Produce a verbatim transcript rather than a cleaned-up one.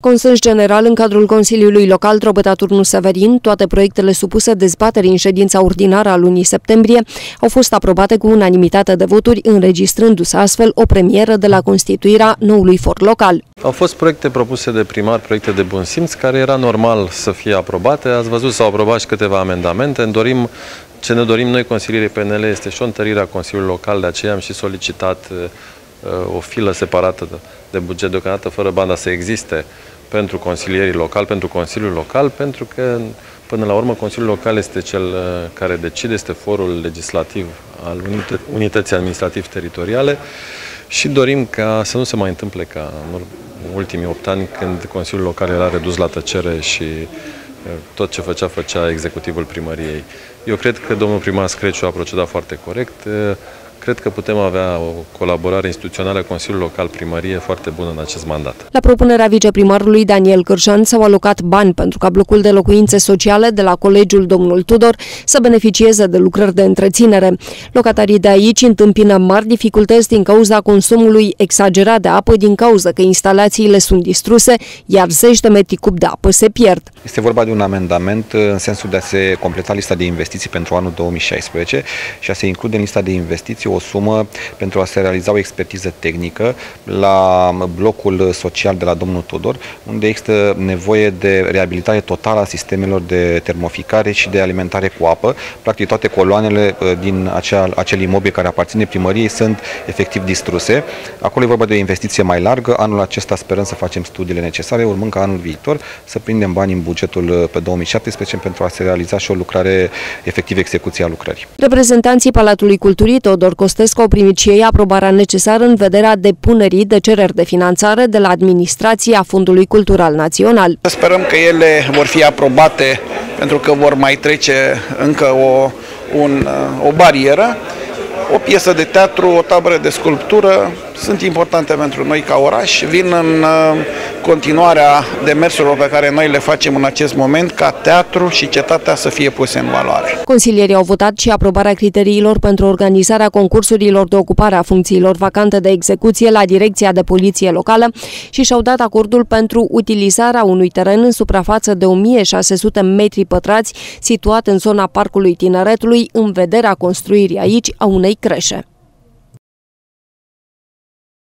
consens general în cadrul Consiliului Local Drobeta Turnu Severin, toate proiectele supuse dezbaterii în ședința ordinară a lunii septembrie au fost aprobate cu unanimitate de voturi, înregistrându-se astfel o premieră de la constituirea noului for local. Au fost proiecte propuse de primar, proiecte de bun simț, care era normal să fie aprobate. Ați văzut, s-au aprobat și câteva amendamente. Dorim, ce ne dorim noi, consilierii P N L, este și o întărire a Consiliului Local, de aceea am și solicitat uh, o filă separată de, de buget deocamdată, fără banda să existe pentru consilierii locali, pentru Consiliul Local, pentru că până la urmă Consiliul Local este cel uh, care decide, este forul legislativ al unită, unității administrativ-teritoriale și dorim ca să nu se mai întâmple ca în ultimii opt ani, când Consiliul Local era redus la tăcere și tot ce făcea, făcea executivul primăriei. Eu cred că domnul primar Screciu a procedat foarte corect. Cred că putem avea o colaborare instituțională Consiliul Local Primărie foarte bună în acest mandat. La propunerea viceprimarului Daniel Cârșan s-au alocat bani pentru ca blocul de locuințe sociale de la Colegiul Domnul Tudor să beneficieze de lucrări de întreținere. Locatarii de aici întâmpină mari dificultăți din cauza consumului exagerat de apă, din cauza că instalațiile sunt distruse, iar zeci de metri cub de apă se pierd. Este vorba de un amendament în sensul de a se completa lista de investiții pentru anul două mii șaisprezece și a se include în lista de investiții o sumă pentru a se realiza o expertiză tehnică la blocul social de la Domnul Tudor, unde există nevoie de reabilitare totală a sistemelor de termoficare și de alimentare cu apă. Practic toate coloanele din acel, acel imobil care aparține primăriei sunt efectiv distruse. Acolo e vorba de o investiție mai largă. Anul acesta sperăm să facem studiile necesare, urmând ca anul viitor să prindem bani în bugetul pe două mii șaptesprezece pentru a se realiza și o lucrare, efectiv execuția lucrării. Reprezentanții Palatului Culturii Teodor Costescu au primit și ei aprobarea necesară în vederea depunerii de cereri de finanțare de la administrația Fondului Cultural Național. Sperăm că ele vor fi aprobate, pentru că vor mai trece încă o, un, o barieră. O piesă de teatru, o tabără de sculptură sunt importante pentru noi ca oraș, vin în continuarea demersurilor pe care noi le facem în acest moment, ca teatru și cetatea să fie puse în valoare. Consilierii au votat și aprobarea criteriilor pentru organizarea concursurilor de ocupare a funcțiilor vacante de execuție la Direcția de Poliție Locală și și-au dat acordul pentru utilizarea unui teren în suprafață de o mie șase sute metri pătrați situat în zona Parcului Tineretului în vederea construirii aici a unei creșe.